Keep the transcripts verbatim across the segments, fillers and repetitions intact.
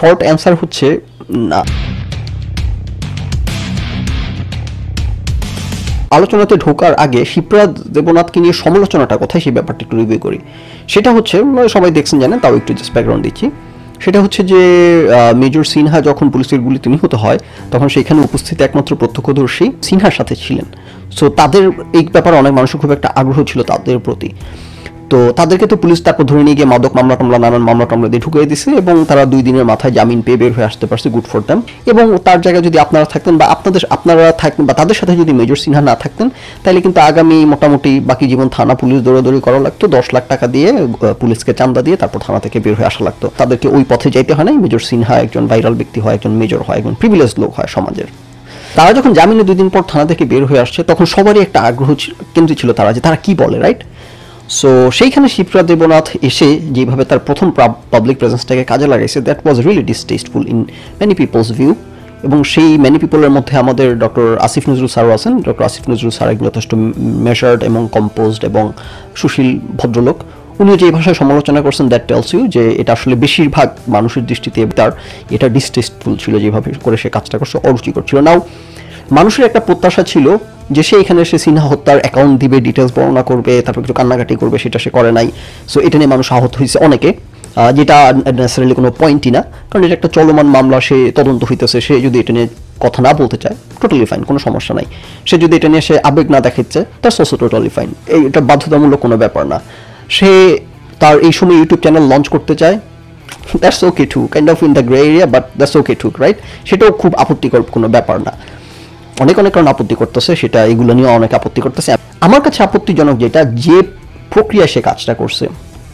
Short answer হচ্ছে না। আলোচনাতে ঢোকার আগে শিপ্রা দেবনাথকে নিয়ে সমালোচনাটা কোথায় সেই ব্যাপারটা একটু রিভিউ করি। সেটা হচ্ছে সবাই দেখছেন জানেন, তাও একটু জাস্ট ব্যাকগ্রাউন্ড দিচ্ছি। সেটা হচ্ছে যে মেজর সিনহা যখন পুলিশের গুলিতে নিহত হয় তখন সেখানে উপস্থিত একমাত্র প্রত্যক্ষদর্শী সিনহার সাথে ছিলেন। সো তাদের এই ব্যাপারে অনেক মানুষের খুব একটা আগ্রহ ছিল তাদের প্রতি। তো তাদেরকে তো পুলিশ তারপর ধরে নিয়ে গিয়ে মাদক মামলা টামলা নানান মামলা টামলা দিয়ে ঢুকিয়ে দিছে এবং তারা দুই দিনের মাথায় জামিন পেয়ে বের হয়ে আসতে পারছে, গুড ফর দ্যাম। এবং তার জায়গায় যদি আপনারা থাকতেন বা আপনাদের আপনারা থাকতেন বা তাদের সাথে যদি মেজর সিনহা না থাকতেন তাহলে কিন্তু আগামী মোটামুটি বাকি জীবন থানা পুলিশ দৌড়াদৌড়ি করা লাগতো, দশ লাখ টাকা দিয়ে পুলিশকে চান্দা দিয়ে তারপর থানা থেকে বের হয়ে আসা লাগতো। তাদেরকে ওই পথে যাইতে হয় নাই। মেজর সিনহা একজন ভাইরাল ব্যক্তি হয়, একজন মেজর হয়, একজন প্রিভিলেজ লোক হয় সমাজের। তারা যখন জামিনে দুই দিন পর থানা থেকে বের হয়ে আসছে তখন সবারই একটা আগ্রহ কেন্দ্রে ছিল তারা যে তারা কি বলে, রাইট? সো সেইখানে শিপ্রা দেবনাথ এসে যেভাবে তার প্রথম পাবলিক প্রেজেন্সটাকে কাজে লাগাইছে, that was really distasteful in many people's view. এবং সেই মেনি পিপলের মধ্যে আমাদের ডক্টর আসিফ নজরুল স্যারও আছেন। ডক্টর আসিফ নজরুল স্যার একজন যথেষ্ট মেজার্ড এবং কম্পোজড এবং সুশীল ভদ্রলোক। উনিও যে ভাষায় সমালোচনা করছেন দ্যাট টেলস ইউ যে এটা আসলে বেশিরভাগ মানুষের দৃষ্টিতে তার এটা ডিসটেস্টফুল ছিল যেভাবে করে সে কাজটা করছে, অরুচিকর ছিল। নাও মানুষের একটা প্রত্যাশা ছিল যে সে এখানে সে সিনহা হত্যার অ্যাকাউন্ট দিবে, ডিটেলস বর্ণনা করবে, তারপর কিছু কান্নাকাটি করবে, সেটা সে করে নাই। সো এটা নিয়ে মানুষ আহত হয়েছে অনেকে, যেটা নেসেসারিলি কোনো পয়েন্টই না, কারণ এটা একটা চলমান মামলা, সে তদন্ত হইতেছে। সে যদি এটা নিয়ে কথা না বলতে চায় টোটালি ফাইন, কোনো সমস্যা নাই। সে যদি এটা নিয়ে সে আবেগ না দেখাচ্ছে তার সোসো টোটালি ফাইন, এটা বাধ্যতামূলক কোনো ব্যাপার না। সে তার এই সময় ইউটিউব চ্যানেল লঞ্চ করতে চায়, that's okay too, kind of in the grey area, but that's okay too, right? সেটাও খুব আপত্তিকর কোনো ব্যাপার না। অনেক অনেক কারণ আপত্তি করতেছে, সেটা এগুলো নিয়েও অনেক আপত্তি করতেছে। আমার কাছে আপত্তিজনক যেটা, যে প্রক্রিয়া সে কাজটা করছে,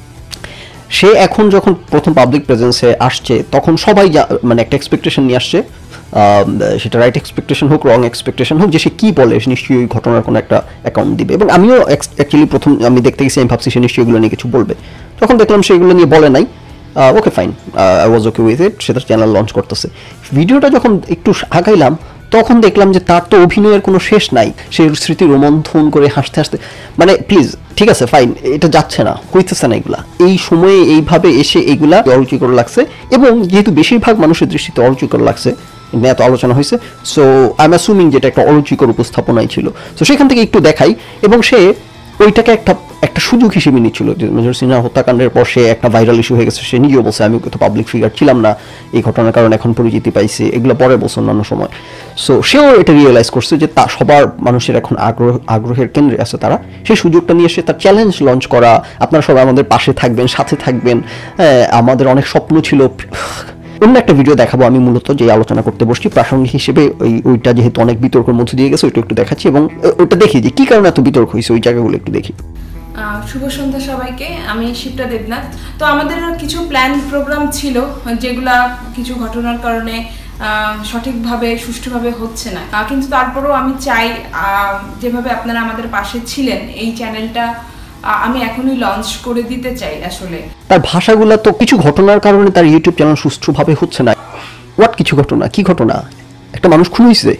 সে এখন যখন প্রথম পাবলিক প্রেজেন্সে আসছে তখন সবাই মানে একটা এক্সপেকটেশন নিয়ে আসছে, সেটা রাইট এক্সপেকটেশন হোক রং এক্সপেকটেশন হোক, যে সে কী বলে নিশ্চয়ই ওই ঘটনার কোনো একটা অ্যাকাউন্ট দিবে। এবং আমিও অ্যাকচুয়ালি প্রথম আমি দেখতে গেছি, আমি ভাবছি সে নিশ্চয়ই এগুলো নিয়ে কিছু বলবে। যখন দেখলাম সে এগুলো নিয়ে বলে নাই, okay fine, I was okay with it. সেটা চ্যানেল লঞ্চ করতেছে। ভিডিওটা যখন একটু আগাইলাম তখন দেখলাম যে তার তো অভিনয়ের কোনো শেষ নাই। সে স্মৃতি রোমন্থন করে হাসতে হাসতে, মানে প্লিজ ঠিক আছে ফাইন, এটা যাচ্ছে না, হইতেছে না এগুলা। এই সময়ে এইভাবে এসে এইগুলা অরুচিকর লাগছে, এবং যেহেতু বেশিরভাগ মানুষের দৃষ্টিতে অরুচিকর লাগছে, এত আলোচনা হয়েছে, সো আই এম অ্যাসুমিং যেটা একটা অরুচিকর উপস্থাপনাই ছিল। সো সেখান থেকে একটু দেখাই, এবং সে ওইটাকে একটা একটা সুযোগ হিসেবে নিচ্ছিল। মেজর সিনহা হত্যাকাণ্ডের পর সে একটা ভাইরাল ইস্যু হয়ে গেছে, সে নিজেও বলছে আমি তো পাবলিক ফিগার ছিলাম না, এই ঘটনার কারণে এখন পরিচিতি পাইছে, এগুলো পরে বলছে অন্যান্য সময়। সো সেও এটা রিয়েলাইজ করছে যে তা সবার মানুষের এখন আগ্রহ আগ্রহের কেন্দ্রে আছে তারা। সেই সুযোগটা নিয়ে সে তার চ্যালেঞ্জ লঞ্চ করা, আপনারা সবাই আমাদের পাশে থাকবেন, সাথে থাকবেন, আমাদের অনেক স্বপ্ন ছিল। অন্য একটা ভিডিও দেখাবো আমি মূলত যে আলোচনা করতে বসছি প্রাসঙ্গিক হিসেবে, ওই ওইটা যেহেতু অনেক বিতর্কের মধ্যে দিয়ে গেছে ওইটা একটু দেখাচ্ছি, এবং ওইটা দেখি যে কী কারণে এত বিতর্ক হয়েছে, ওই জায়গাগুলো একটু দেখি। শুভ সন্ধ্যা সবাইকে, আমি শিপ্রা দেবনাথ। তো আমাদের কিছু প্ল্যান প্রোগ্রাম ছিল যেগুলা কিছু ঘটনার কারণে সঠিকভাবে সুষ্ঠুভাবে হচ্ছে না, কিন্তু তারপরেও আমি চাই যেভাবে আপনারা আমাদের পাশে ছিলেন, এই চ্যানেলটা আমি এখনই লঞ্চ করে দিতে চাই। আসলে তার ভাষাগুলো তো কিছু ঘটনার কারণে তার ইউটিউব চ্যানেল সুষ্ঠুভাবে হচ্ছে না। হোয়াট কিছু ঘটনা? কি ঘটনা? একটা মানুষ খুন হয়েছে,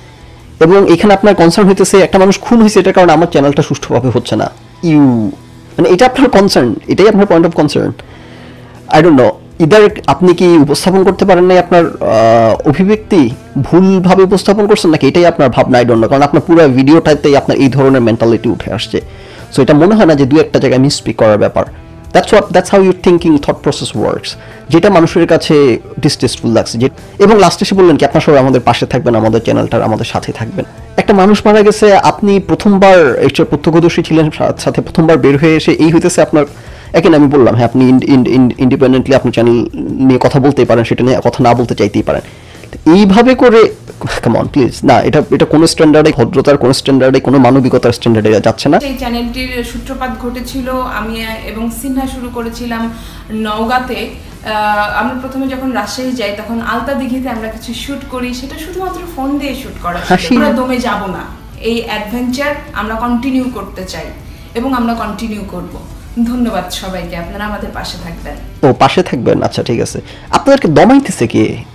এবং এখানে আপনার কনসার্ন হইতেছে একটা মানুষ খুন হয়েছে এটার কারণে আমার চ্যানেলটা সুষ্ঠুভাবে হচ্ছে না। ইউ মানে এটা আপনার কনসার্ন, এটাই আপনার point of concern. I don't know, either আপনি কি উপস্থাপন করতে পারেন নাই আপনার অভিব্যক্তি, ভুলভাবে উপস্থাপন করছেন, নাকি এটাই আপনার ভাবনা? আই ডোন্ট নো, কারণ আপনার পুরো ভিডিওটাতেই আপনার এই ধরনের মেন্টালিটি উঠে আসছে। সো এটা মনে হয় না যে দু একটা জায়গায় মিসস্পিক করার ব্যাপার। That's what that's how your thinking thought process works, যেটা মানুষের কাছে ডিসটেস্টফুল লাগছে। যে এবং লাস্টে এসে বললেন কি আপনার সবাই আমাদের পাশে থাকবেন, আমাদের চ্যানেলটার আমাদের সাথে থাকবেন। একটা মানুষ মারা গেছে, আপনি প্রথমবার এটার প্রত্যক্ষদর্শী ছিলেন, সাথে প্রথমবার বের হয়ে এসে এই হইতেছে আপনার। এখন আমি বললাম হ্যাঁ আপনি ইন্ডিপেন্ডেন্টলি আপনার চ্যানেল নিয়ে কথা বলতেই পারেন, সেটা নিয়ে কথা না বলতে চাইতেই পারেন। এইভাবে করে কাম অন প্লিজ, না এটা এটা কোনো স্ট্যান্ডার্ডে, ভদ্রতার কোনো স্ট্যান্ডার্ডে, কোনো মানবিকতার স্ট্যান্ডার্ডে যাচ্ছে না। এই চ্যানেলটির সূত্রপাত ঘটেছিল, আমি এবং সিনহা শুরু করেছিলাম নওগাঁতে। আমরা প্রথমে যখন রাজশাহী যাই তখন আলতা দিঘিতে আমরা কিছু শুট করি, সেটা শুধুমাত্র ফোন দিয়ে শুট করা। আমরা দমে যাব না, এই অ্যাডভেঞ্চার আমরা কন্টিনিউ করতে চাই এবং আমরা কন্টিনিউ করব। ধন্যবাদ সবাইকে, আপনারা আমাদের পাশে থাকবেন। ও পাশে থাকবেন, আচ্ছা ঠিক আছে। আপনাদেরকে দমাইতেছে কে?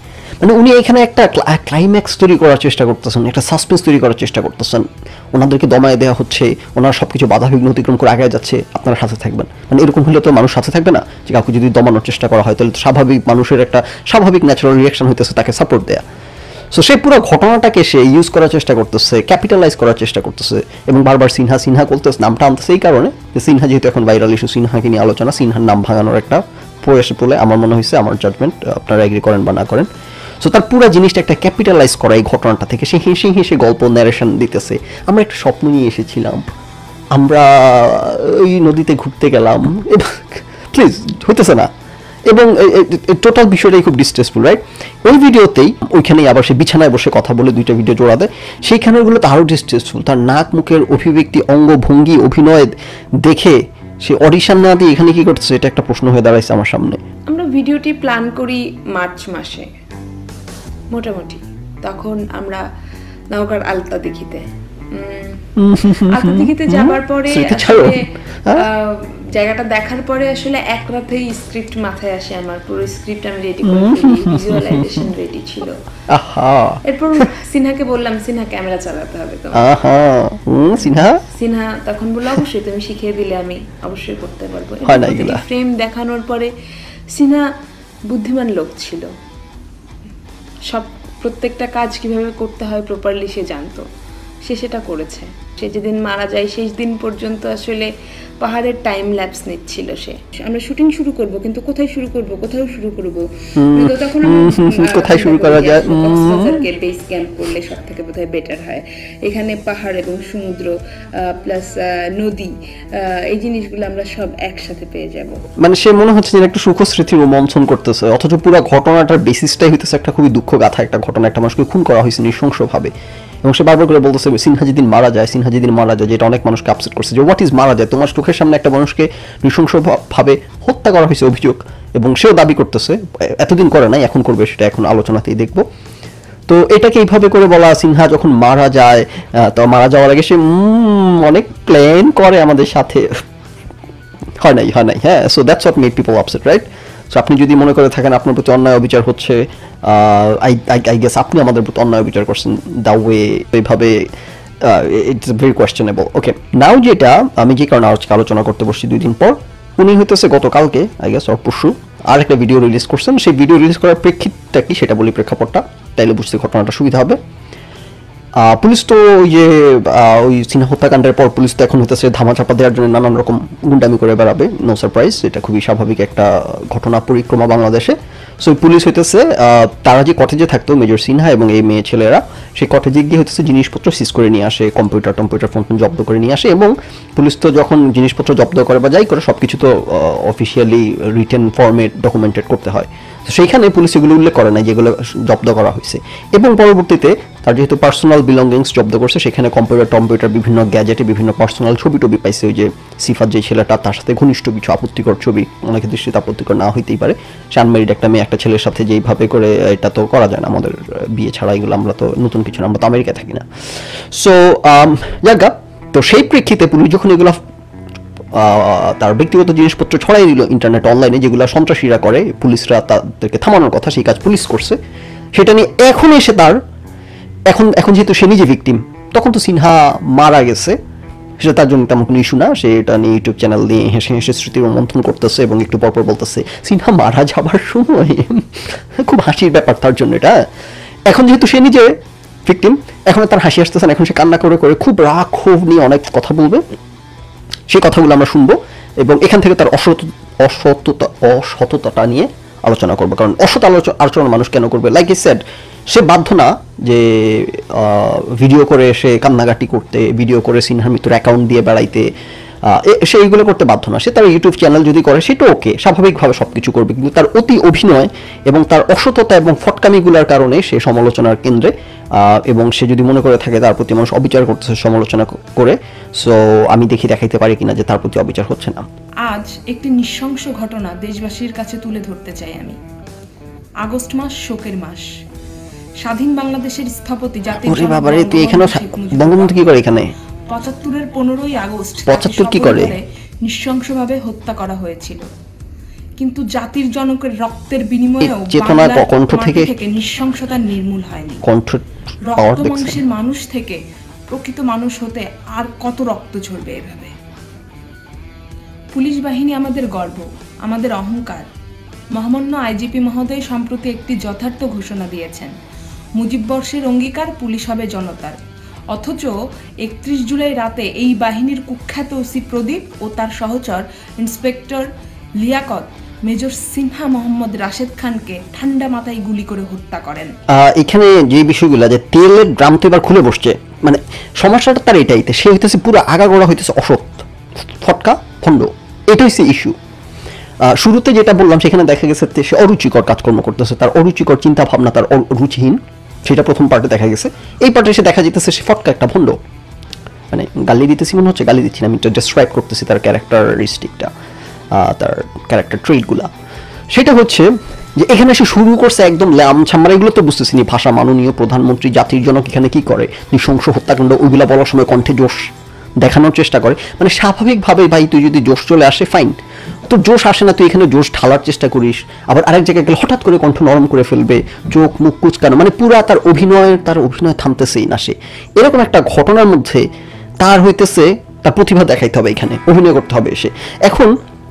মানে উনি এখানে একটা ক্লাইম্যাক্স তৈরি করার চেষ্টা করতেছেন, একটা সাসপেন্স তৈরি করার চেষ্টা করতেছেন, ওনাদেরকে দমায় দেওয়া হচ্ছে, ওনারা সব কিছু বাধা বিঘ্ন অতিক্রম করে আগে যাচ্ছে, আপনারা সাথে থাকবেন। মানে এরকম হলে তো মানুষ সাথে থাকবে না, যে কাউকে যদি দমানোর চেষ্টা করা হয় তাহলে তো স্বাভাবিক মানুষের একটা স্বাভাবিক ন্যাচারাল রিয়াকশন হইতেছে তাকে সাপোর্ট দেয়া। সো সে পুরো ঘটনাটাকে সে ইউজ করার চেষ্টা করতেছে, ক্যাপিটালাইজ করার চেষ্টা করতেছে, এবং বারবার সিনহা সিনহা করতেছে, নামটা আনতেছে এই কারণে যে সিনহা যেহেতু এখন ভাইরাল ইস্যু, সিনহাকে নিয়ে আলোচনা, সিনহার নাম ভাঙানোর একটা প্রয়াস বলে আমার মনে হয়েছে, আমার জাজমেন্ট, আপনারা এগ্রি করেন বা না করেন। সো তার পুরো জিনিসটা একটা ক্যাপিটালাইজ করা এই ঘটনাটা থেকে, সে হেসে হেসে গল্প ন্যারেশন দিতেছে। আমরা একটা স্বপ্ন নিয়ে এসেছিলাম, আমরা ওই নদীতে ঘুরতে গেলাম, প্লিজ হইতেছে না, এবং টোটাল বিষয়টাই খুব ডিস্ট্রেসফুল, রাইট? ওই ভিডিওতেই ওইখানেই আবার সে বিছানায় বসে কথা বলে দুইটা ভিডিও জোড়া দেয়, সেইখানেরগুলো তো আরও ডিস্ট্রেসফুল। তার নাক মুখের অভিব্যক্তি, অঙ্গভঙ্গি, অভিনয় দেখে সে অডিশন না দিয়ে এখানে কি করতেছে, এটা একটা প্রশ্ন হয়ে দাঁড়াইছে আমার সামনে। আমরা ভিডিওটি প্ল্যান করি মার্চ মাসে মোটামুটি, তখন আমরা নওগাঁর আলতা দেখিতে আলতা দেখিতে যাবার পরে জায়গাটা দেখার পরে আসলে এক রাতেই স্ক্রিপ্ট মাথায় আসে আমার, পুরো স্ক্রিপ্ট আমি রেডি করে ফেলি, ভিজুয়ালাইজেশন রেডি ছিল। এরপর সিনহাকে বললাম, সিনহা ক্যামেরা চালাতে হবে তো। সিনহা সিনহা তখন বলল অবশ্যই, তুমি শিখিয়ে দিলে আমি অবশ্যই করতে পারবো। ফ্রেম দেখানোর পরে সিনহা বুদ্ধিমান লোক ছিল, সব প্রত্যেকটা কাজ কিভাবে করতে হয় প্রপারলি সে জানতো, সে সেটা করেছে। সে যেদিন মারা যায় শেষ দিন পর্যন্ত আসলে পাহাড়ের টাইম ল্যাপস নিচ্ছিল সে। আমরা শুটিং শুরু করব, কিন্তু কোথায় শুরু করব, কোথায় শুরু করব, কিন্তু তখন কোথায় শুরু করা যায়, কক্সবাজারকে বেস ক্যাম্প করলে সবথেকে বোধহয় বেটার হয়। এখানে পাহাড় এবং সমুদ্র প্লাস নদী, এই জিনিসগুলো আমরা সব একসাথে পেয়ে যাব। মানে সে মনে হচ্ছে যে একটা সুখ স্মৃতি রোমন্থন করতেছে, অথচ পুরো ঘটনাটার বেসিসটাই হইতেছে একটা খুবই দুঃখ গাথা একটা ঘটনা, একটা মানুষকে খুন করা হয়েছে নৃশংসভাবে। এবং সে বারবার করে বলতেছে সিনহা যেদিন মারা যায়, সিনহা যেদিন মারা যায়, যেটা অনেক মানুষকে আপসেট করছে, যে হোয়াট ইজ মারা যায়, তোমার চোখের সামনে একটা মানুষকে নৃশংসভাবে হত্যা করা হয়েছে অভিযোগ, এবং সেও দাবি করতেছে, এতদিন করে নাই এখন করবে, সেটা এখন আলোচনাতেই দেখব। তো এটাকে এইভাবে করে বলা, সিনহা যখন মারা যায়, তো মারা যাওয়ার আগে সে অনেক প্ল্যান করে আমাদের সাথে, হয় নাই হয় নাই হ্যাঁ। So that's what made people upset, right? So আপনি যদি মনে করে থাকেন আপনার প্রতি অন্যায় অবিচার হচ্ছে, আই আই গেস আপনি আমাদের প্রতি অন্যায় অবিচার করছেন, দ্য ওয়ে এইভাবে it's very questionable. Okay, now যেটা আমি যে কারণে আজকে আলোচনা করতে বসছি দুই দিন পর, উনি হইতেছে গতকালকে আই গেস অর পরশু আর একটা ভিডিও রিলিজ করছেন। সেই ভিডিও রিলিজ করার প্রেক্ষিতটা কি সেটা বলি, প্রেক্ষাপটটা, তাইলে বুঝতে ঘটনাটা সুবিধা হবে। পুলিশ তো ওই যে ওই সিনহা হত্যাকাণ্ডের পর পুলিশ তো এখন হইতেছে ধামাচাপা দেওয়ার জন্য নানান রকম গুন্ডামি করে বেড়াবে, নো সারপ্রাইজ, এটা খুবই স্বাভাবিক একটা ঘটনা পরিক্রমা বাংলাদেশে। সো পুলিশ হইতেছে তারা যে কটেজে থাকতো মেজর সিনহা এবং এই মেয়ে ছেলেরা, সেই কটেজে গিয়ে হইতেছে জিনিসপত্র সিজ করে নিয়ে আসে, কম্পিউটার টম্পিউটার ফোন ফোন জব্দ করে নিয়ে আসে, এবং পুলিশ তো যখন জিনিসপত্র জব্দ করে বা যাই করে সব কিছু তো অফিসিয়ালি রিটেন ফর্মেট ডকুমেন্টেড করতে হয়। তো সেইখানে পুলিশ এগুলো উল্লেখ করে না যেগুলো জব্দ করা হয়েছে, এবং পরবর্তীতে তার যেহেতু পার্সোনাল বিলঙ্গিংস জব্দ করছে, সেখানে কম্পিউটার টম্পিউটার বিভিন্ন গ্যাজেটে বিভিন্ন পার্সোনাল ছবি টবি পাইছে, ওই যে সিফাত যে ছেলেটা তার সাথে ঘনিষ্ঠ কিছু আপত্তিকর ছবি, অনেকের দৃষ্টিতে আপত্তিকর না হইতেই পারে, সে আনমেরিড একটা মেয়ে একটা ছেলের সাথে যেইভাবে করে, এটা তো করা যায় না আমাদের বিয়ে ছাড়া, এগুলো আমরা তো নতুন কিছু না, আমরা তো আমেরিকায় থাকি না। সো জায়গা তো সেই প্রেক্ষিতে পুলিশ যখন এগুলো তার ব্যক্তিগত জিনিসপত্র ছড়াই দিল ইন্টারনেট অনলাইনে, যেগুলো সন্ত্রাসীরা করে, পুলিশরা তাদেরকে থামানোর কথা, সেই কাজ পুলিশ করছে, সেটা নিয়ে এখন এসে তার এখন এখন যেহেতু সে নিজে ভিকটিম, তখন তো সিনহা মারা গেছে, সেটা তার জন্য তেমন কোনো ইস্যু না, সে এটা নিয়ে ইউটিউব চ্যানেল নিয়ে হেসে হেসে স্মৃতি রোমন্থন করতেছে, এবং একটু পরপর বলতেছে সিনহা মারা যাবার সময়, খুব হাসির ব্যাপার তার জন্য এটা। এখন যেহেতু সে নিজে ভিকটিম, এখন তার হাসি আসতেছে না, এখন সে কান্না করে করে খুব রাগ ক্ষোভ নিয়ে অনেক কথা বলবে, সেই কথাগুলো আমরা শুনবো, এবং এখান থেকে তার অসৎ অসততা অসততাটা নিয়ে আলোচনা করবো। কারণ অসৎ আলোচনা মানুষ কেন করবে? লাইক ই সেড, সে বাধ্য না যে ভিডিও করে সে কান্নাকাটি করতে, ভিডিও করে সিনহার মৃত্যুর অ্যাকাউন্ট দিয়ে বেড়াইতে, সে এইগুলো করতে বাধ্য না। সে তার ইউটিউব চ্যানেল যদি করে সেটা ওকে, স্বাভাবিকভাবে সব কিছু করবে, কিন্তু তার অতি অভিনয় এবং তার অসততা এবং ফটকামিগুলোর কারণে সে সমালোচনার কেন্দ্রে, এবং সে যদি মনে করে থাকে তার প্রতি মানুষ অবিচার করতেছে সমালোচনা করে, সো আমি দেখি দেখাইতে পারি কিনা যে তার প্রতি অবিচার হচ্ছে না। আজ একটি নৃশংস ঘটনা দেশবাসীর কাছে তুলে ধরতে চাই আমি। আগস্ট মাস শোকের মাস। স্বাধীন বাংলাদেশের স্থপতি জাতির ওরে বাবা রে, তুই এখানে বঙ্গবন্ধু কি করে এখানে? পঁচাত্তরের পনেরোই আগস্ট পঁচাত্তর কি করে নৃশংসভাবে হত্যা করা হয়েছিল। কিন্তু জাতির জনকের রক্তের বিনিময়েও চেতনা কণ্ঠ থেকে নৃশংসতা নির্মূল হয়নি। কণ্ঠ রক্ত মাংসের মানুষ থেকে প্রকৃত মানুষ হতে আর কত রক্ত ঝরবে এভাবে। পুলিশ বাহিনী আমাদের গর্ব, আমাদের অহংকার। মহামান্য আইজিপি মহোদয় সম্প্রতি একটি যথার্থ ঘোষণা দিয়েছেন, মুজিব বর্ষের অঙ্গীকার পুলিশ হবে জনতার। অথচ একত্রিশ জুলাই রাতে এই বাহিনীর কুখ্যাত ওসি প্রদীপ ও তার সহচর ইন্সপেক্টর লিয়াকত মেজর সিনহা মোহাম্মদ রাশেদ খানকে ঠান্ডা মাথায় গুলি করে হত্যা করেন। এখানে যে বিষয়গুলো যে তেলের ড্রাম তো এবার খুলে বসছে, মানে সমস্যাটা তার এটাই, সে হইতেছে পুরো আগাগোড়া হইতেছে অসৎ, ফটকা ফন্ড, এটা হচ্ছে ইস্যু। শুরুতে যেটা বললাম সেখানে দেখা গেছে সে অরুচিকর কাজকর্ম করতেছে, তার অরুচিকর চিন্তা ভাবনা, তার রুচিহীন, সেটা প্রথম পার্টে দেখা গেছে। এই পার্টে এসে দেখা যেতেছে সে ফটকা একটা ভণ্ড, মানে গালি দিতেছি মনে হচ্ছে, গালি দিচ্ছি না, আমি ডেসক্রাইব করতেছি তার ক্যারেক্টারিস্টিকটা, তার ক্যারেক্টার ট্রেটগুলা। সেটা হচ্ছে যে এখানে সে শুরু করছে একদম ল্যামছামরা, এগুলো তো বুঝতেছি নি, ভাষা মাননীয় প্রধানমন্ত্রী জাতির জনক এখানে কি করে, নৃশংস হত্যাকাণ্ড, ওইগুলা বলার সময় কণ্ঠে জোশ দেখানোর চেষ্টা করে। মানে স্বাভাবিকভাবে ভাই তুই যদি জোশ চলে আসে ফাইন, তোর জোশ আসে না, তুই এখানে জোশ ঢালার চেষ্টা করিস, আবার আরেক জায়গায় গেলে হঠাৎ করে কণ্ঠ নরম করে ফেলবে, চোখ মুখ কুচকানো, মানে পুরা তার অভিনয়ের তার অভিনয় থামতেছেই না। সে এরকম একটা ঘটনার মধ্যে তার হইতেছে তার প্রতিভা দেখাইতে হবে, এখানে অভিনয় করতে হবে। এসে এখন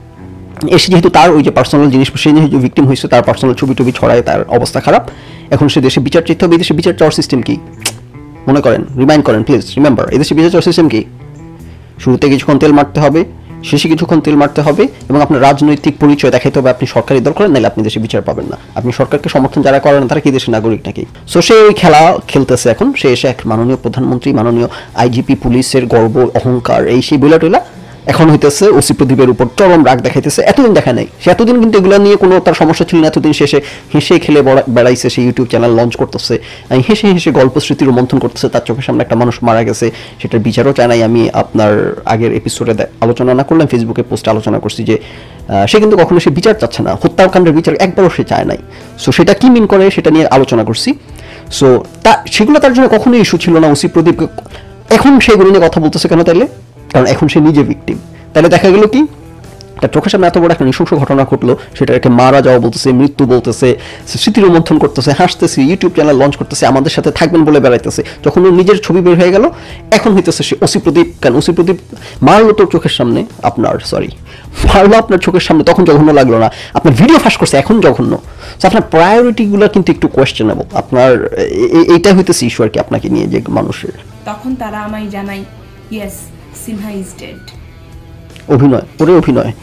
এসে যেহেতু তার ওই যে পার্সোনাল জিনিস, সে যেহেতু ভিকটিম হয়েছে, তার পার্সোনাল ছবি টবি ছড়ায়, তার অবস্থা খারাপ, এখন সে দেশে বিচার চাইতে হবে। এই দেশে বিচার চাওয়ার সিস্টেম কি মনে করেন, রিমাইন্ড করেন প্লিজ, রিমেম্বার, এই দেশে বিচার চাওয়ার সিস্টেম কি? শুরুতে কিছুক্ষণ তেল মারতে হবে, শেষে কিছুক্ষণ তেল মারতে হবে, এবং আপনার রাজনৈতিক পরিচয় দেখাইতে হবে আপনি সরকারি দল করেন, নাহলে আপনি দেশে বিচার পাবেন না। আপনি সরকারকে সমর্থন যারা করেন তারা কি দেশের নাগরিক নাকি? সো সে ওই খেলা খেলতেছে এখন। সে এসে এক মাননীয় প্রধানমন্ত্রী, মাননীয় আইজিপি, পুলিশের গর্ব, অহংকার, এই সেই বইলা টইলা এখন হইতেছে ওসি প্রদীপের উপর চরম রাগ দেখাইতেছে। এতদিন দেখা নেই সে, এতদিন কিন্তু এগুলো নিয়ে কোনো তার সমস্যা ছিল না, এতদিন শেষে হেসে খেলে বেড়াইছে, সে ইউটিউব চ্যানেল লঞ্চ করতেছে, হেসে হেসে গল্প স্মৃতির রোমন্থন করতেছে, তার চোখের সামনে একটা মানুষ মারা গেছে, সেটার বিচারও চায় নাই। আমি আপনার আগের এপিসোডে আলোচনা না করলাম, ফেসবুকে পোস্টে আলোচনা করছি যে সে কিন্তু কখনো সে বিচার চাচ্ছে না, হত্যাকাণ্ডের বিচার একবারও সে চায় নাই। সো সেটা কি মিন করে সেটা নিয়ে আলোচনা করছি। সো তা সেগুলো তার জন্য কখনোই ইস্যু ছিল না ওসি প্রদীপকে। এখন সেগুলো নিয়ে কথা বলতেছে কেন তাইলে? কারণ এখন সে নিজে ভিকটিম। তাহলে দেখা গেল কি, তার চোখের সামনে এত বড় একটা নৃশংস ঘটনা ঘটলো, সেটাকে মারা যাওয়া বলতেছে, মৃত্যু বলতেছে, স্মৃতির রোমন্থন করতেছে, হাসতেছে, ইউটিউব চ্যানেল লঞ্চ করতেছে, আমাদের সাথে থাকবেন বলে বেড়াইতেছে। যখন ওর নিজের ছবি বের হয়ে গেল, এখন হইতেছে সে ওসি প্রদীপ। কেন ওসি প্রদীপ মারলো তোর চোখের সামনে, আপনার সরি মারলো আপনার চোখের সামনে, তখন জঘন্য লাগলো না, আপনার ভিডিও ফাঁস করছে এখন জঘন্য। আপনার প্রায়োরিটিগুলো কিন্তু একটু কোয়েশ্চেনেবল। আপনার এইটা হইতেছে ইস্যু আর কি আপনাকে নিয়ে, যে মানুষের। তখন তারা আমায় জানায়, ইয়েস সিনহা ইজ ডেড। অভিনয় ওরে অভিনয়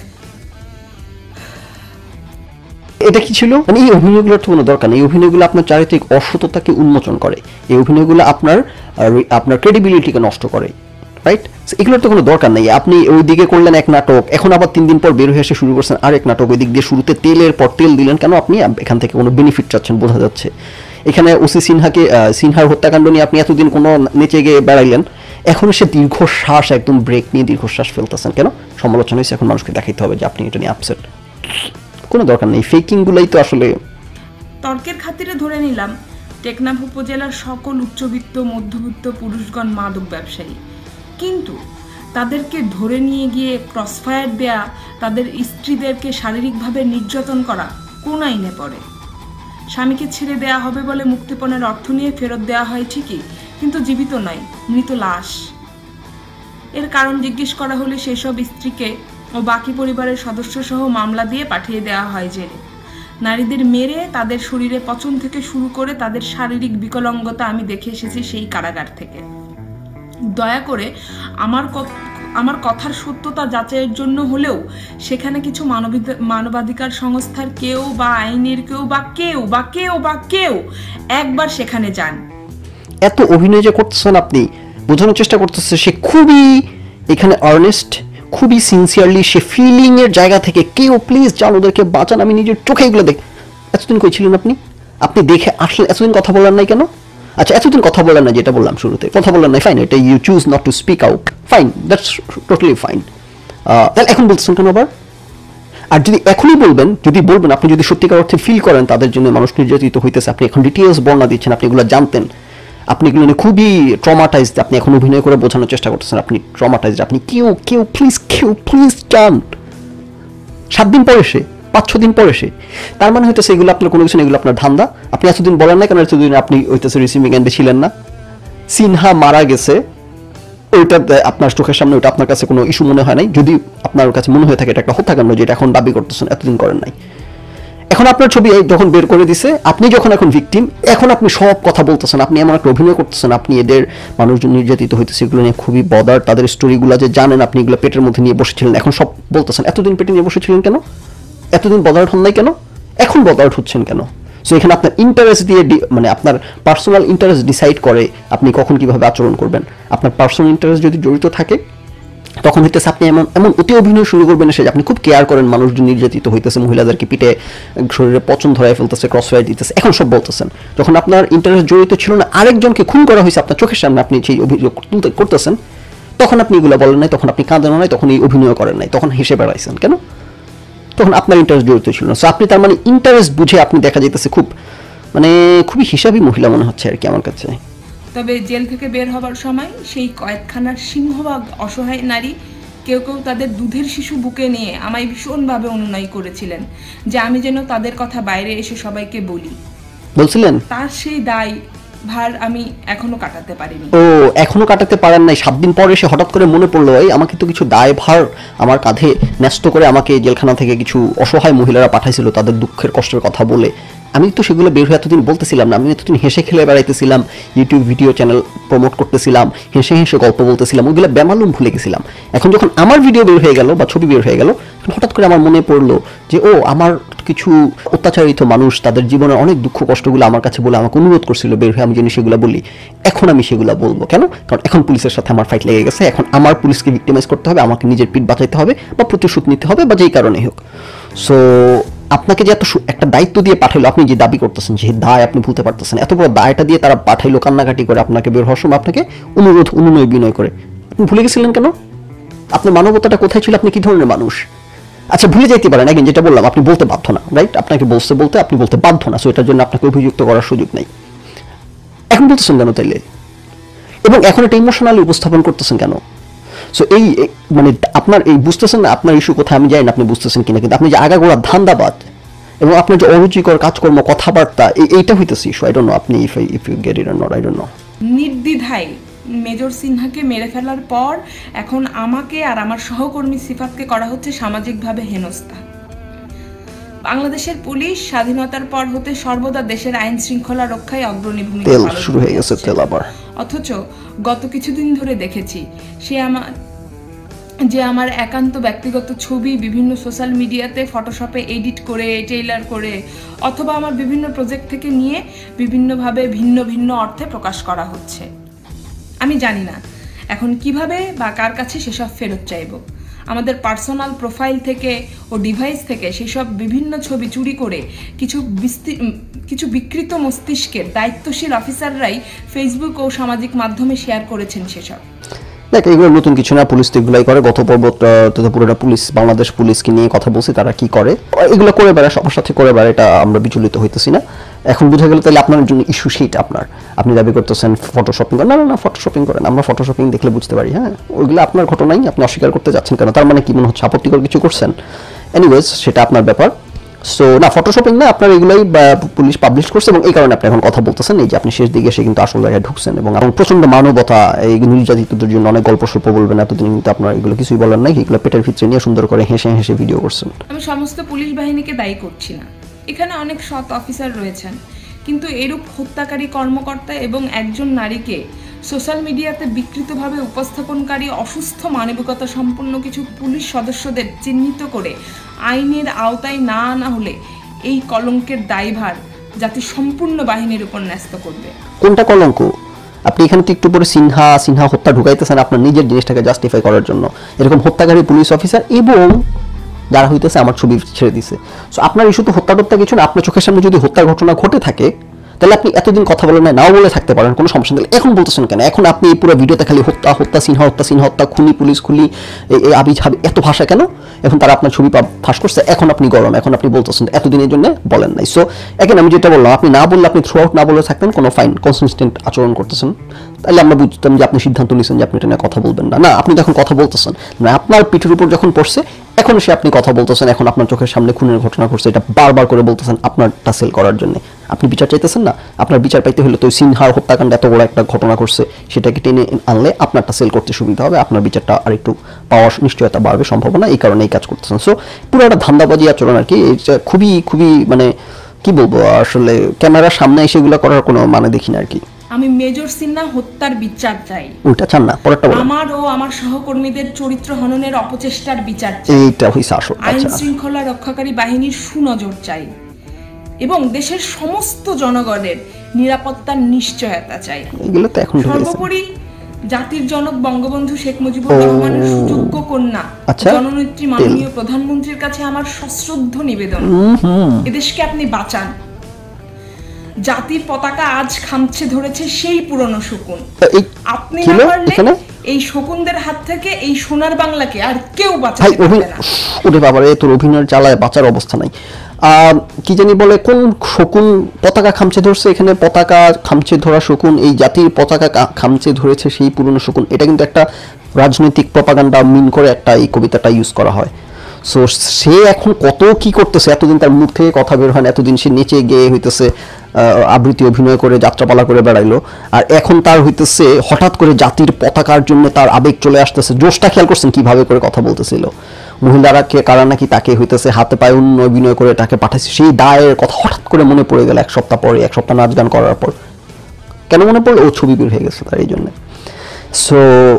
এটা কি ছিল? মানে এই অভিনয়গুলোর তো কোনো দরকার নেই। এই অভিনয়গুলো আপনার চারিত্রিক অসততাকে উন্মোচন করে, এই অভিনয়গুলো আপনার আপনার ক্রেডিবিলিটিকে নষ্ট করে, রাইট? এগুলোর তো কোনো দরকার নেই। আপনি ওই দিকে করলেন এক নাটক, এখন আবার তিন দিন পর বের হয়ে এসে শুরু করছেন আরেক নাটক, ওই দিক দিয়ে শুরুতে তেলের পর তেল দিলেন কেন? আপনি এখান থেকে কোনো বেনিফিট চাচ্ছেন বোঝা যাচ্ছে। এখানে ওসি সিনহাকে, সিনহার হত্যাকাণ্ড নিয়ে আপনি এতদিন কোনো নেচে গিয়ে বেড়াইলেন, এখন সে দীর্ঘশ্বাস, একদম ব্রেক নিয়ে দীর্ঘশ্বাস ফেলতেছেন কেন? সমালোচনা হয়েছে, এখন মানুষকে দেখাইতে হবে যে আপনি এটা নিয়ে আপসেট। কোনো দরকার নেই, ফেকিংগুলোই তো আসলে। তর্কের খাতিরে ধরে নিলাম টেকনাফ উপজেলার সকল উচ্চবিত্ত মধ্যবিত্ত পুরুষগণ মাদক ব্যবসায়ী, কিন্তু তাদেরকে ধরে নিয়ে গিয়ে ক্রসফায়ার দেয়া, তাদের স্ত্রীদেরকে শারীরিকভাবে নির্যাতন করা কোন আইনে পড়ে? স্বামীকে ছেড়ে দেয়া হবে বলে মুক্তিপণের অর্থ নিয়ে ফেরত দেওয়া হয় ঠিকই, কিন্তু জীবিত নয়, মৃত লাশ। এর কারণ জিজ্ঞেস করা হলে সেসব স্ত্রীকে ও বাকি পরিবারের সদস্য সহ মামলা দিয়ে পাঠিয়ে দেওয়া হয় জেলে। নারীদের মেরে তাদের শরীরে পচন থেকে শুরু করে তাদের শারীরিক বিকলাঙ্গতা আমি দেখে এসেছি সেই কারাগার থেকে। দয়া করে আমার আমার কথার সত্যতা যাচাইয়ের জন্য হলেও সেখানে কিছু মানবাধিকার সংস্থার কেউ বা আইনের কেউ বা কেউ বা কেউ বা কেউ একবার সেখানে যান। এত অভিনয় যে করতেছেন আপনি, বোঝানোর চেষ্টা করতেছে সে খুবই এখানে আর্নেস্ট, খুবই সিনসিয়ারলি, সে ফিলিং এর জায়গা থেকে কেউ প্লিজ যান, ওদেরকে বাঁচান, আমি নিজের চোখে এগুলো দেখ। এতদিন কই ছিলেন আপনি? আপনি দেখে আসলেন, এতদিন কথা বলার নাই কেন? আচ্ছা এতদিন কথা বলেন না, যেটা বললাম শুরুতে, কথা বলেন নাই, ফাইন, এটা you choose not to speak out, fine, that's totally fine. তাহলে এখন বলতেছেন কেন আবার? আর যদি এখনই বলবেন, যদি বলবেন আপনি যদি সত্যিকার অর্থে ফিল করেন তাদের জন্য মানুষ নির্যাতিত হইতেছে, আপনি এখন ডিটেলস বর্ণনা দিচ্ছেন, আপনি এগুলো জানতেন, আপনি এগুলো নিয়ে খুবই ট্রমাটাইজড, আপনি এখন অভিনয় করে বোঝানোর চেষ্টা করতেছেন আপনি ট্রমাটাইজড, আপনি কেউ কেউ প্লিজ কেউ প্লিজ চান। সাত দিন পরে সে পাঁচ ছ দিন পরে সে, তার মানে হইতেছে এগুলো আপনার কোনো কিছু না, এগুলো আপনার ধান্দা। আপনি এতদিন বলেন না কেন, এতদিন আপনি হইতেছে রিসিভিং এন্ডে ছিলেন না। সিনহা মারা গেছে ওইটা আপনার চোখের সামনে, ওইটা আপনার কাছে কোনো ইস্যু মনে হয় নাই। যদি আপনার কাছে মনে হয়ে থাকে এটা একটা হত্যাকাণ্ড, যেটা এখন দাবি করতেছেন, এতদিন করেন নাই। এখন আপনার ছবি যখন বের করে দিছে, আপনি যখন এখন ভিকটিম, এখন আপনি সব কথা বলতেছেন, আপনি এমন একটা অভিনয় করতেছেন, আপনি এদের মানুষজন নির্যাতিত হইতেছে এগুলো নিয়ে খুবই বদার, তাদের স্টোরিগুলো যে জানেন আপনি এগুলো পেটের মধ্যে নিয়ে বসেছিলেন, এখন সব বলতেছেন। এতদিন পেটে নিয়ে বসেছিলেন কেন? এতদিন বদার হন নাই কেন? এখন বদার হচ্ছেন কেন? সো এখানে আপনার ইন্টারেস্ট দিয়ে, মানে আপনার পার্সোনাল ইন্টারেস্ট ডিসাইড করে আপনি কখন কিভাবে আচরণ করবেন। আপনার পার্সোনাল ইন্টারেস্ট যদি জড়িত থাকে, তখন হইতেছে আপনি এমন এমন অতি অভিনয় শুরু করবেন এসে, আপনি খুব কেয়ার করেন মানুষজন নির্যাতিত হইতেছে, মহিলাদেরকে পিঠে শরীরে পচন ধরায় ফেলতেছে, ক্রস ফায়ার দিতেছে, এখন সব বলতেছেন। যখন আপনার ইন্টারেস্ট জড়িত ছিল না, আরেকজনকে খুন করা হয়েছে আপনার চোখের সামনে, আপনি সেই অভিযোগ তুলতে করতেছেন, তখন আপনি এগুলো বলেন নাই, তখন আপনি কাঁদেন নাই, তখন এই অভিনয় করেন নাই, তখন হেসে বেড়াইছেন কেন? তখন আপনার ইন্টারেস্ট জড়িত ছিল না। সো আপনি তার মানে ইন্টারেস্ট বুঝে আপনি দেখা যাইতেছে খুব মানে খুবই হিসাবী মহিলা মনে হচ্ছে আর কি আমার কাছে। তবে জেল থেকে বের হবার সময় সেই কয়েকখানার সিংহভাগ অসহায় নারী কেউ কেউ তাদের দুধের শিশু বুকে নিয়ে আমায় ভীষণভাবে অনুনয় করেছিলেন যে আমি যেন তাদের কথা বাইরে এসে সবাইকে বলি। বলছিলেন? তার সেই দায় ভার আমি এখনো কাটাতে পারিনি। ও এখনো কাটাতে পারেন নাই? সাত দিন পরে এসে হঠাৎ করে মনে পড়লো, এই আমাকে তো কিছু দায় ভার আমার কাঁধে ন্যস্ত করে আমাকে জেলখানা থেকে কিছু অসহায় মহিলারা পাঠাইছিল তাদের দুঃখের কষ্টের কথা বলে। আমি তো সেগুলো বের হয়ে এতদিন বলতেছিলাম না, আমি এতদিন হেসে খেলে বেড়াইতেছিলাম, ইউটিউব ভিডিও চ্যানেল প্রমোট করতেছিলাম, হেসে হেসে গল্প বলতেছিলাম, ওইগুলো বেমালুম ভুলে গেছিলাম। এখন যখন আমার ভিডিও বের হয়ে গেল বা ছবি বের হয়ে গেল, হঠাৎ করে আমার মনে পড়লো যে ও আমার কিছু অত্যাচারিত মানুষ তাদের জীবনের অনেক দুঃখ কষ্টগুলো আমার কাছে বলে আমাকে অনুরোধ করছিল বের হয়ে আমি যেন সেগুলো বলি। এখন আমি সেগুলো বলবো কেন? কারণ এখন পুলিশের সাথে আমার ফাইট লেগে গেছে, এখন আমার পুলিশকে ভিক্টিমাইজ করতে হবে, আমাকে নিজের পিঠ বাঁচাইতে হবে বা প্রতিশোধ নিতে হবে বা যেই কারণেই হোক। সো আপনাকে যে এত একটা দায়িত্ব দিয়ে পাঠাইলো, আপনি যে দাবি করতেছেন যে দায় আপনি ভুলতে পারতেছেন, এত বড় দায়টা দিয়ে তারা পাঠাইলো কান্নাকাটি করে আপনাকে বের হওয়ার সময় আপনাকে অনুরোধ অনুনয় বিনয় করে, আপনি ভুলে গেছিলেন কেন? আপনার মানবতাটা কোথায় ছিল? আপনি কি ধরনের মানুষ? আচ্ছা ভুলে যাইতে পারেন, একদিন যেটা বললাম আপনি বলতে বাধ্য না, রাইট? আপনাকে বলতে বলতে আপনি বলতে বাধ্য না, সো এটার জন্য আপনাকে অভিযুক্ত করার সুযোগ নেই। এখন বলতেছেন কেন তাইলে? এবং এখন এটা ইমোশনালি উপস্থাপন করতেছেন কেন? সো এই মানে আপনার এই বুঝতেছেন না আপনার ইস্যু কোথায়, আমি জানি না আপনি বুঝতেছেন কিনা, কিন্তু আপনি যে আগাগোড়া ধান্দাবাদ এবং আপনার যে অরুচিকর কাজকর্ম কথাবার্তা, এইটা হইতেছে ইস্যু। আই ডোন্ট নো আপনি if if you get it or not, I don't know. নির্দ্বিধায় মেজর সিনহাকে মেরে ফেলার পর এখন আমাকে আর আমার সহকর্মী সিফাতকে করা হচ্ছে সামাজিকভাবে হেনস্থা। বাংলাদেশের পুলিশ স্বাধীনতার পর হতে সর্বদা দেশের আইন শৃঙ্খলা রক্ষায় অগ্রণী ভূমিকা পালন শুরু হয়ে গেছে তেল আবার। অথচ গত কিছুদিন ধরে দেখেছি সে আমার যে আমার একান্ত ব্যক্তিগত ছবি বিভিন্ন সোশ্যাল মিডিয়াতে ফটোশপে এডিট করে টেইলার করে অথবা আমার বিভিন্ন প্রজেক্ট থেকে নিয়ে বিভিন্নভাবে ভিন্ন ভিন্ন অর্থে প্রকাশ করা হচ্ছে। আমি জানি না এখন কিভাবে বা কার কাছে সেসব ফেরত চাইব। আমাদের পার্সোনাল প্রোফাইল থেকে ও ডিভাইস থেকে সেসব বিভিন্ন ছবি চুরি করে কিছু কিছু বিকৃত মস্তিষ্কের দায়িত্বশীল অফিসাররাই ফেসবুক ও সামাজিক মাধ্যমে শেয়ার করেছেন সেসব। দেখ এগুলো নতুন কিছু না, পুলিশ তো এগুলাই করে। গত পর্ব তো পুরোটা পুলিশ বাংলাদেশ পুলিশকে নিয়ে কথা বলছি, তারা কি করে এগুলো করে বেড়ায়, সবার সাথে করে বেড়ায়, এটা আমরা বিচলিত হইতেছি না। এখন বুঝে গেল তাহলে আপনার জন্য ইস্যু সেইটা আপনার, আপনি দাবি করতেছেন ফটোশপিং করেন। না না না ফটোশপিং করেন, আমরা ফটোশপিং দেখলে বুঝতে পারি। হ্যাঁ ওইগুলো আপনার ঘটনাই, আপনি অস্বীকার করতে যাচ্ছেন কেন? তার মানে কি মনে হচ্ছে আপত্তিকর কিছু করছেন? এনিওয়েজ সেটা আপনার ব্যাপার। সো না ফটোশপিং না, আপনার এগুলোই পুলিশ পাবলিশ করছে এবং এই কারণে আপনি এখন কথা বলতেছেন। এই যে আপনি শেষ দিকে এসে কিন্তু আসল জায়গায় ঢুকছেন এবং এখন প্রচন্ড মানবতা, এই নির্যাতিতদের জন্য অনেক গল্প সল্প বলবেন, এতদিন কিন্তু আপনার এগুলো কিছুই বলেন নাই, এগুলো পেটের ভিতরে নিয়ে সুন্দর করে হেসে হেসে ভিডিও করছেন। আমি সমস্ত পুলিশ বাহিনীকে দায়ী করছি না, এখানে অনেক সৎ অফিসার রয়েছেন, কিন্তু এরূপ হত্যাকারী কর্মকর্তা এবং একজন নারীকে সোশ্যাল মিডিয়াতে বিকৃতভাবে উপস্থাপনকারী অসুস্থ মানবিকতা সম্পন্ন কিছু পুলিশ সদস্যদের চিহ্নিত করে আইনের আওতায় না আনা হলে এই কলঙ্কের দায়ভার জাতির সম্পূর্ণ বাহিনীর উপর ন্যস্ত করবে। কোনটা কলঙ্ক? আপনি এখানে তো একটু পরে সিনহা সিনহা হত্যা ঢুকাইতেছেন আপনার নিজের জিনিসটাকে জাস্টিফাই করার জন্য। এরকম হত্যাকারী পুলিশ অফিসার এবং যারা হইতেছে আমার ছবি ছেড়ে দিছে। সো আপনার ইস্যু তো হত্যা টত্যা কিছু না, আপনার চোখের সামনে যদি হত্যার ঘটনা ঘটে থাকে তাহলে আপনি এতদিন কথা বলেন না, নাও বলে থাকতে পারেন, কোনো সমস্যা নেই। এখন বলতেছেন কেন? এখন আপনি এই পুরো ভিডিওতে খালি হত্যা হত্যা সিনহা হত্যা সিনহা হত্যা খুনি পুলিশ খুলি এই আবি ঝাবি এত ভাষা কেন? এখন তারা আপনার ছবি ফাঁস করছে, এখন আপনি গরম, এখন আপনি বলতেছেন এতদিনের জন্য বলেন নাই। সো এখন আমি যেটা বললাম, আপনি না বললে আপনি থ্রু আউট না বলে থাকতেন, কোনো ফাইন কনসিস্টেন্ট আচরণ করতেছেন, তাহলে আমরা বুঝতাম যে আপনি সিদ্ধান্ত নিয়েছেন যে আপনি এটা নিয়ে কথা বলবেন না। না, আপনি তো এখন কথা বলতেছেন, মানে আপনার পিঠের উপর যখন পড়ছে এখন সে আপনি কথা বলতেছেন, এখন আপনার চোখের সামনে খুনের ঘটনা ঘটছে, এটা বারবার করে বলতেছেন আপনারটা সেল করার জন্য। আপনি বিচার চাইতেছেন না, আপনার বিচার পাইতে হলে তো সিনহার হত্যাকাণ্ড এত বড় একটা ঘটনা ঘটছে, সেটাকে টেনে আনলে আপনারটা সেল করতে সুবিধা হবে, আপনার বিচারটা আর একটু পাওয়ার নিশ্চয়তা বাড়বে, সম্ভাবনা, এই কারণে এই কাজ করতেছেন। সো পুরো একটা ধান্দাবাজি আচরণ আর কি, এটা খুবই খুবই মানে কি বলবো, আসলে ক্যামেরার সামনে এসে এগুলো করার কোনো মানে দেখি না আর কি। আমি মেজর সিনহা হত্যার বিচার চাই। ওইটা চান না, পরেরটা বলেন। আমার ও আমার সহকর্মীদের চরিত্র হননের অপচেষ্টার বিচার চাই। এইটা হইছে আসল। আইন আচ্ছা, শৃঙ্খলা রক্ষাকারী বাহিনীর সুনজর চাই এবং দেশের সমস্ত জনগণের নিরাপত্তার নিশ্চয়তা চাই। এগুলো তো এখন সর্বোপরি জাতির জনক বঙ্গবন্ধু শেখ মুজিবুর রহমানের সুযোগ্য কন্যা জননেত্রী মাননীয় প্রধানমন্ত্রীর কাছে আমার সশ্রদ্ধ নিবেদন, এদেশকে আপনি বাঁচান। জাতির পতাকা আজ খামচে ধরেছে সেই পুরনো শকুন, আপনি না পারলে এই শকুনদের হাত থেকে এই সোনার বাংলাকে আর কেউ বাঁচাতে পারবে না। ওরে বাবারে, তোর অভিনয়ের জ্বালায় বাঁচার অবস্থা নাই। কি জানি বলে, কোন শকুন পতাকা খামচে ধরছে? এখানে পতাকা খামচে ধরা শকুন, এই জাতির পতাকা খামচে ধরেছে সেই পুরনো শকুন, এটা কিন্তু একটা রাজনৈতিক প্রপাগান্ডা মিন করে একটা এই কবিতাটা ইউজ করা হয়। সো সে এখন কত কি করতেছে, এতদিন তার মুখ থেকে কথা বের হয় না, এতদিন সে নেচে গেয়ে হইতেছে, আবৃত্তি অভিনয় করে যাত্রাপালা করে বেড়াইলো, আর এখন তার হইতেছে হঠাৎ করে জাতির পতাকার জন্য তার আবেগ চলে আসতেছে। জোশটা খেয়াল করছেন কিভাবে করে কথা বলতেছিল, মহিলারা কে কারা নাকি তাকে হইতেছে হাতে পায়ে অন্য অভিনয় করে তাকে পাঠাইছে, সেই দায়ের কথা হঠাৎ করে মনে পড়ে গেল এক সপ্তাহ পরে, এক সপ্তাহ নাচ গান করার পর। কেন মনে পড়লো? ও ছবি বের হয়ে গেছে তার, এই জন্য। সো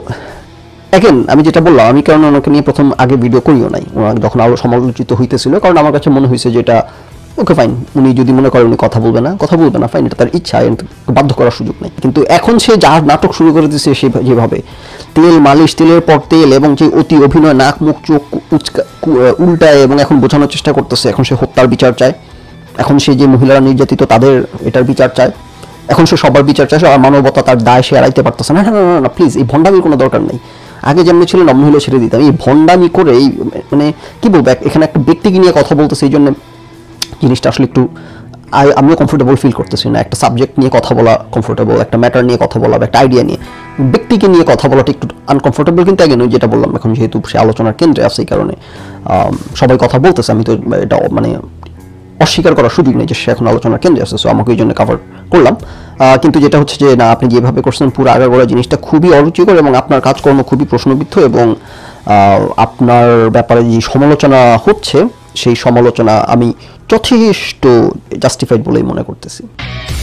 এখন আমি যেটা বললাম, আমি কারণ ওনাকে নিয়ে প্রথম আগে ভিডিও করিও নাই যখন আরো সমালোচিত হইতেছিল, কারণ আমার কাছে মনে হয়েছে যে এটা ওকে ফাইন, উনি যদি মনে করেন উনি কথা বলবে না, কথা বলবে না, ফাইন, এটা তার ইচ্ছা, বাধ্য করার সুযোগ নেই। কিন্তু এখন সে যার নাটক শুরু করে দিচ্ছে, সে যেভাবে তেল মালিশ, তেলের পর তেল, এবং যে অতি অভিনয়, নাক মুখ চোখ উল্টায়, এবং এখন বোঝানোর চেষ্টা করতেছে এখন সে হত্যার বিচার চায়, এখন সে যে মহিলারা নির্যাতিত তাদের এটার বিচার চায়, এখন সে সবার বিচার চায়, সবার মানবতা তার দায় সে এড়াইতে পারতেছে না। না না না প্লিজ, এই ভণ্ডামির কোনো দরকার নেই। আগে যেমনি ছিল নমন হলে ছেড়ে দিতাম, এই ভণ্ডামি করে এই মানে কি বলবো, এখানে একটা ব্যক্তিকে নিয়ে কথা বলতেছে, এই জন্য জিনিসটা আসলে একটু আমিও কমফোর্টেবল ফিল করতেছি না। একটা সাবজেক্ট নিয়ে কথা বলা কমফোর্টেবল, একটা ম্যাটার নিয়ে কথা বলা, একটা আইডিয়া নিয়ে, ব্যক্তিকে নিয়ে কথা বলাটা একটু আনকমফোর্টেবল। কিন্তু আগে নয়, যেটা বললাম, এখন যেহেতু সে আলোচনার কেন্দ্রে আছে, এই কারণে সবাই কথা বলতেছে, আমি তো এটা মানে অস্বীকার করার সুযোগ নেই যে সে এখন আলোচনার কেন্দ্রে আছে, সো আমাকে এই জন্য কাভার করলাম। কিন্তু যেটা হচ্ছে যে না, আপনি যেভাবে করছেন পুরো আগাগোড়া জিনিসটা খুবই অরুচিকর, এবং আপনার কাজকর্ম খুবই প্রশ্নবিদ্ধ, এবং আপনার ব্যাপারে যে সমালোচনা হচ্ছে সেই সমালোচনা আমি যথেষ্ট জাস্টিফাইড বলেই মনে করতেছি।